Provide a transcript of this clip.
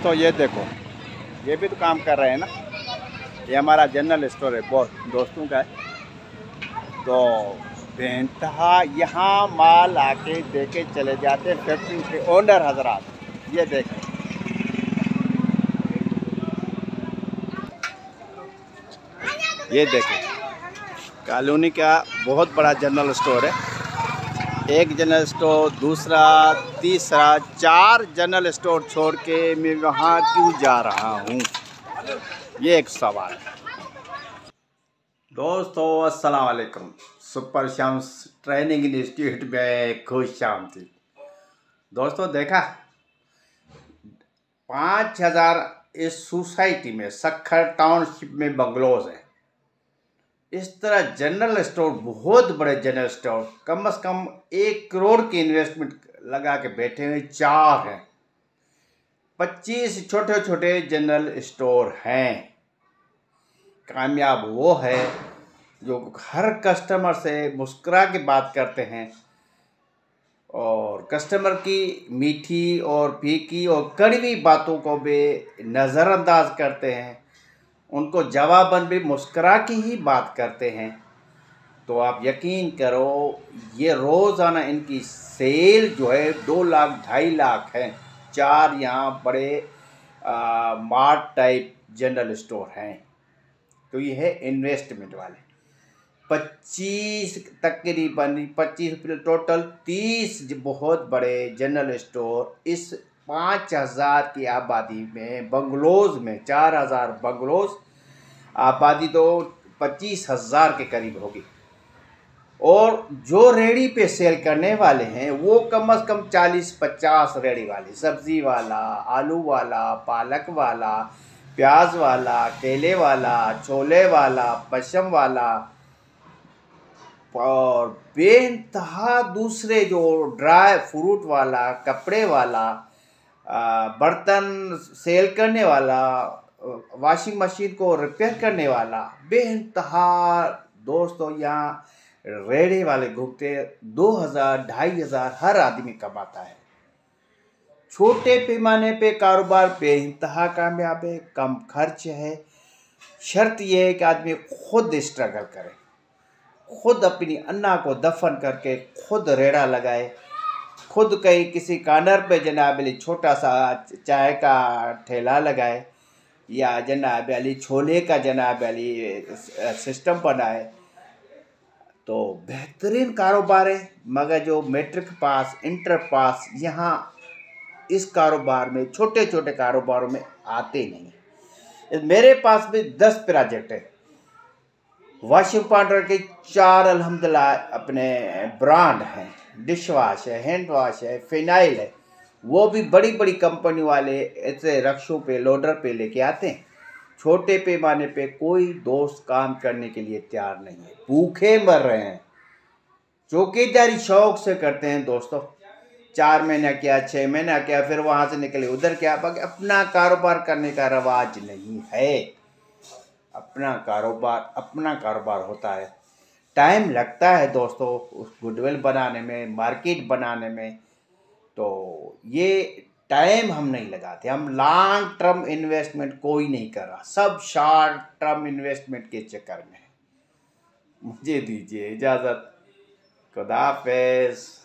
दोस्तों ये देखो, ये भी तो काम कर रहे हैं ना। ये हमारा जनरल स्टोर है, बहुत दोस्तों का है। तो बेनतहा यहाँ माल आके देके चले जाते हैं फैक्ट्री के ओनर हजरात। ये देखें, ये देखें, कॉलोनी का बहुत बड़ा जनरल स्टोर है। एक जनरल स्टोर, दूसरा, तीसरा, 4 जनरल स्टोर छोड़ के मैं वहाँ क्यों जा रहा हूँ, ये एक सवाल है। दोस्तों अस्सलाम वालेकुम। सुपर शम्स ट्रेनिंग इंस्टीट्यूट में खुश आमदीद। दोस्तों देखा, 5000 इस सोसाइटी में, सखर टाउनशिप में बंगलोज हैं। इस तरह जनरल स्टोर, बहुत बड़े जनरल स्टोर, कम से कम 1 करोड़ की इन्वेस्टमेंट लगा के बैठे हुए 4 हैं। 25 छोटे छोटे जनरल स्टोर हैं। कामयाब वो है जो हर कस्टमर से मुस्कुरा के बात करते हैं और कस्टमर की मीठी और फीकी और कड़वी बातों को भी नज़रअंदाज करते हैं। उनको जवाबन भी मुस्कुरा के ही बात करते हैं। तो आप यकीन करो, ये रोज़ाना इनकी सेल जो है 2 लाख 2.5 लाख है। 4 यहाँ बड़े मार्ट टाइप जनरल स्टोर हैं। तो ये है इन्वेस्टमेंट वाले। 25 तकरीबन 25 टोटल 30 बहुत बड़े जनरल स्टोर इस 5000 की आबादी में, बंगलोज में 4000 बंगलोज, आबादी तो 25,000 के करीब होगी। और जो रेडी पे सेल करने वाले हैं वो कम से कम 40-50 रेडी वाले, सब्जी वाला, आलू वाला, पालक वाला, प्याज वाला, केले वाला, छोले वाला, पशम वाला और बेइंतहा दूसरे जो ड्राई फ्रूट वाला, कपड़े वाला, बर्तन सेल करने वाला, वॉशिंग मशीन को रिपेयर करने वाला, बेइंतहा दोस्तों यहाँ रेड़े वाले घूमते। 2000 2,500 हर आदमी कमाता है। छोटे पैमाने पे कारोबार बेइंतहा कामयाब है, कम खर्च है। शर्त यह है कि आदमी खुद स्ट्रगल करे, खुद अपनी अन्ना को दफन करके खुद रेड़ा लगाए, खुद कहीं किसी कॉर्नर पे जनाब अली छोटा सा चाय का ठेला लगाए या जनाब अली छोले का जनाब अली सिस्टम बनाए तो बेहतरीन कारोबार है। मगर जो मैट्रिक पास, इंटर पास यहाँ इस कारोबार में, छोटे छोटे कारोबारों में आते नहीं। मेरे पास भी 10 प्रोजेक्ट है। वॉशिंग पाउडर के 4 अल्हम्दुलिल्लाह अपने ब्रांड हैं। डिश वॉश है, हैंड वॉश है, फिनाइल है। वो भी बड़ी बड़ी कंपनी वाले ऐसे रक्शों पे, लोडर पे लेके आते हैं। छोटे पैमाने पे कोई दोस्त काम करने के लिए तैयार नहीं है, भूखे मर रहे हैं। चौकीदारी शौक से करते हैं दोस्तों। 4 महीना किया, 6 महीना किया, फिर वहाँ से निकले उधर क्या। अपना कारोबार करने का रवाज नहीं है। अपना कारोबार होता है। टाइम लगता है दोस्तों उस गुडविल बनाने में, मार्केट बनाने में। तो ये टाइम हम नहीं लगाते। हम लॉन्ग टर्म इन्वेस्टमेंट कोई नहीं कर रहा, सब शॉर्ट टर्म इन्वेस्टमेंट के चक्कर में है। मुझे दीजिए इजाज़त। खुदा हाफिज़।